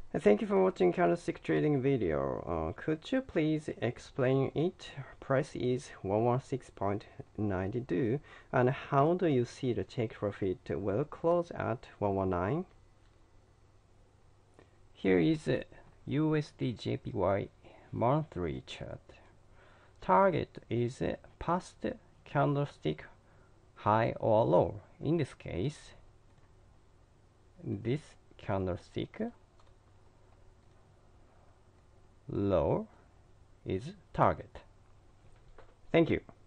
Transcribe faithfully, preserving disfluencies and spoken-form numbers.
Thank you for watching candlestick trading video. Uh, could you please explain it? Price is one sixteen point nine two, and how do you see the take profit will close at one nineteen? Here is a U S D J P Y monthly chart. Target is past candlestick high or low. In this case, this candlestick low is target. Thank you.